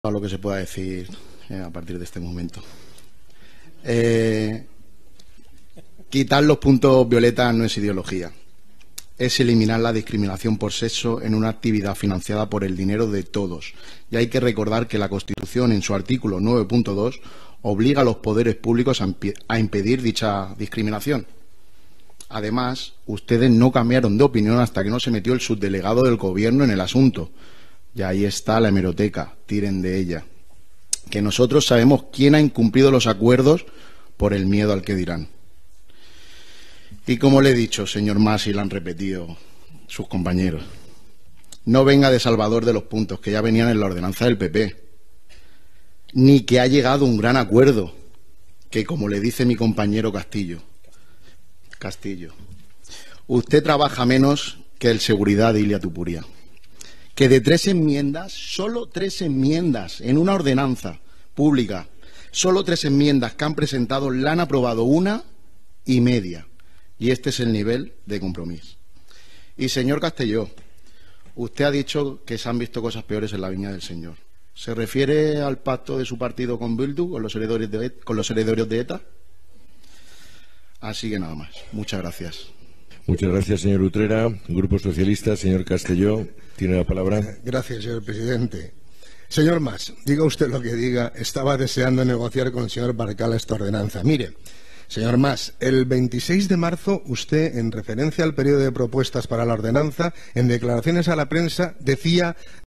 a lo que se pueda decir a partir de este momento. Quitar los puntos violetas no es ideología, es eliminar la discriminación por sexo en una actividad financiada por el dinero de todos. Y hay que recordar que la Constitución, en su artículo 9.2, obliga a los poderes públicos a impedir dicha discriminación. Además, ustedes no cambiaron de opinión hasta que no se metió el subdelegado del Gobierno en el asunto. Y ahí está la hemeroteca, tiren de ella. Que nosotros sabemos quién ha incumplido los acuerdos por el miedo al que dirán. Y como le he dicho, señor Mas, y lo han repetido sus compañeros, no venga de salvador de los puntos que ya venían en la ordenanza del PP, ni que ha llegado un gran acuerdo, que como le dice mi compañero Castillo, usted trabaja menos que el seguridad de Ilia Tupuria, que de 3 enmiendas, solo 3 enmiendas en una ordenanza pública, solo 3 enmiendas que han presentado, la han aprobado 1,5. Y este es el nivel de compromiso. Y señor Castelló, usted ha dicho que se han visto cosas peores en la viña del Señor. ¿Se refiere al pacto de su partido con Bildu, con los herederos de ETA? Así que nada más. Muchas gracias. Muchas gracias, señor Utrera. Grupo Socialista, señor Castelló, tiene la palabra. Gracias, señor presidente. Señor Mas, diga usted lo que diga, estaba deseando negociar con el señor Barcala esta ordenanza. Mire, señor Mas, el 26 de marzo usted, en referencia al periodo de propuestas para la ordenanza, en declaraciones a la prensa, decía